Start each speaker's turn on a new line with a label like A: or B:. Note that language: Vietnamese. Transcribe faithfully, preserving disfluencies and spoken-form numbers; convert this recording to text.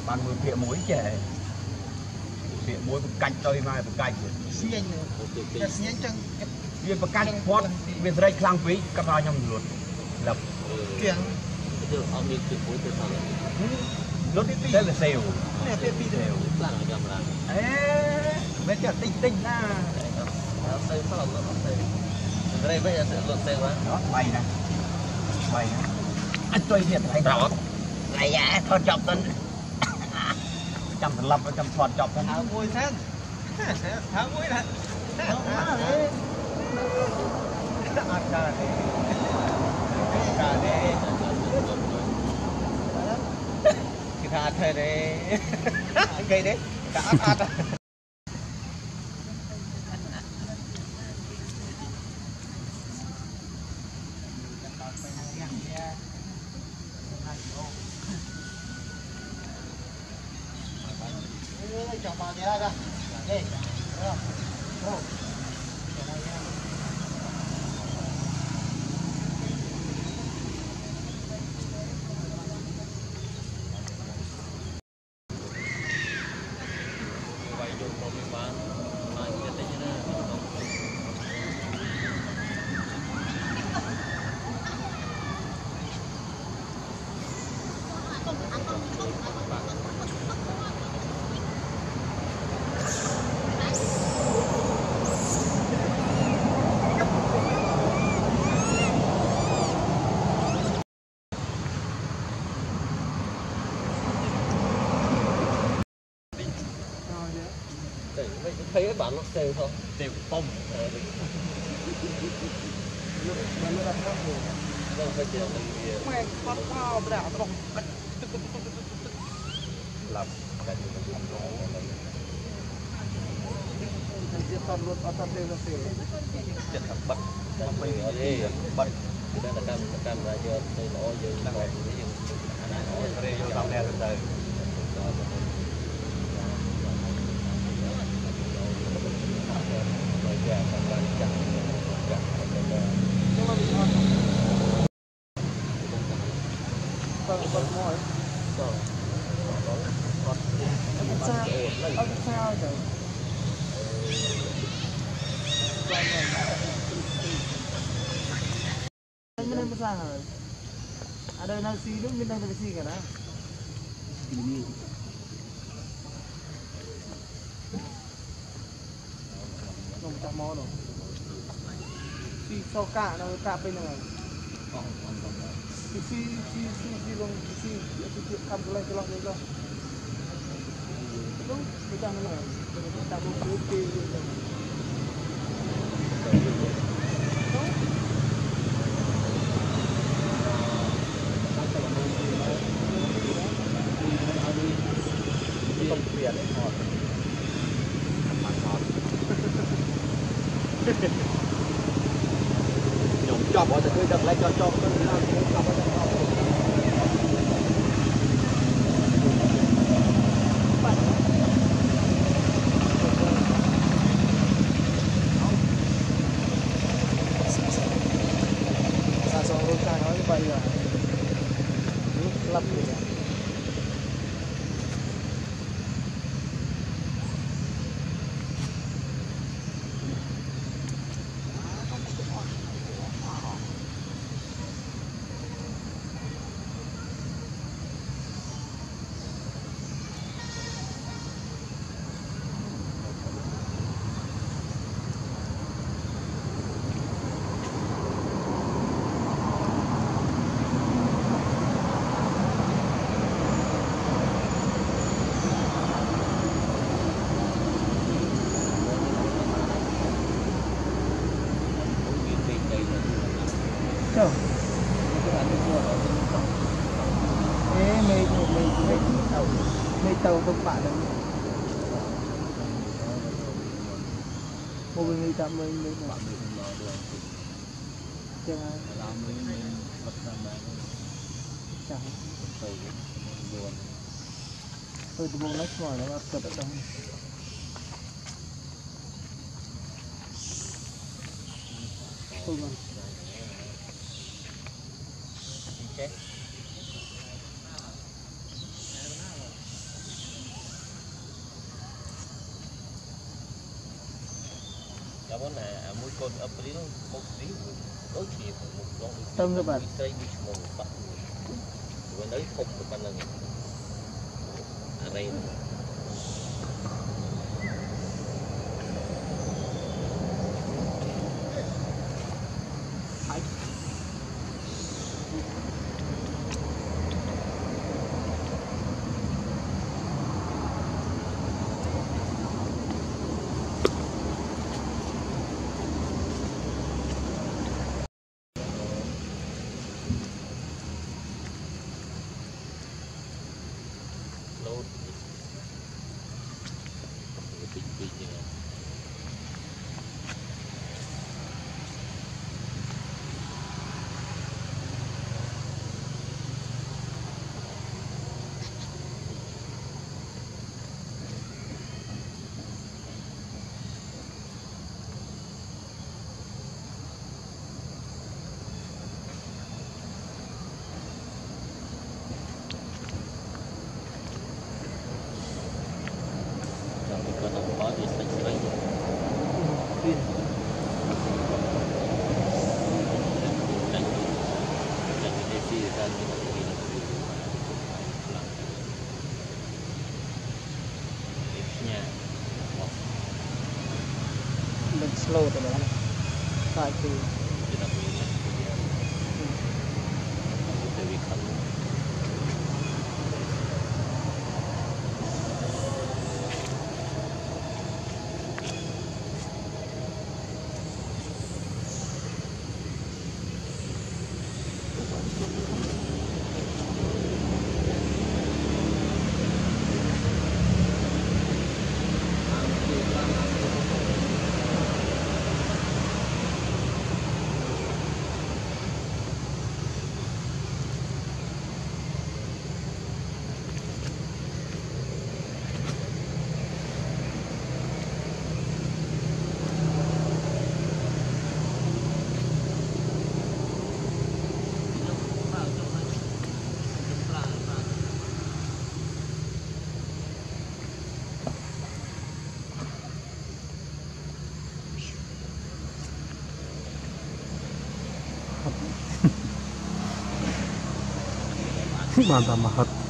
A: bạn mưa phía muối trẻ phía muối một cạnh tôi mai một cạnh xiên nữa xiên chân viên một cạnh phốt viên dây khang quý các bao nhầm luật lập kiềng được ông đi từ muối từ sau rốt đi đây là sèo này phía phía sèo là nhầm là ế bây giờ tinh tinh na sèo sao là lợn sèo đây bây giờ sẽ lợn sèo á đó bay nè bay nè anh chơi hiện hay đó này à thôi chọc tên chăm thành lập chăm thọt chọc tên áo vui thế áo vui này cà đi cà đi cái thà thế đấy cái đấy cả át át chọn bao nhiêu ra đây ô thấy cái bản nó sale không? Sale bông. Đâu phải tiền mình mẹ con bao đảo bông. Làm cái gì cũng làm đó. Cái gì toàn luôn ở toàn sale nó sale. Chết thật bật. Bật mình đi bật. Đây là cam cam ra chưa? Đây nó giờ đang làm cái gì? Nó đây vô tao đeo từ ada nasi itu minta nasi kan? Ini. Nông chả mò đâu. Si sau cả nó cả bên này. Si si si si si long si si si cầm cái này cái long này đâu. Đúng, kita mana? Kita mau putih. Không tiền đấy ngọt mà ngọt nhổm chọc ở đây đập lại cho cho con làm chọc ở đây sao sao lúc ta nói như vậy là lấp rồi. Ê, mày mày mày tàu mày tàu không bạn đâu. Một người tạm mày mày bạn mình lo được. Chẳng ai. Làm mình mình bắt ra mà. Chẳng. Tàu buồn. Tôi tụi mình nói ngoài nó cất ở trong. Thôi mà. Okay.
B: Cảm ơn là mỗi con ấp lý nó một tí đối chỉ một con
C: tâm các bạn
B: tây bị một bọc rồi lấy không được bạn lần à đây
C: slow từ đó này tại vì mantap banget.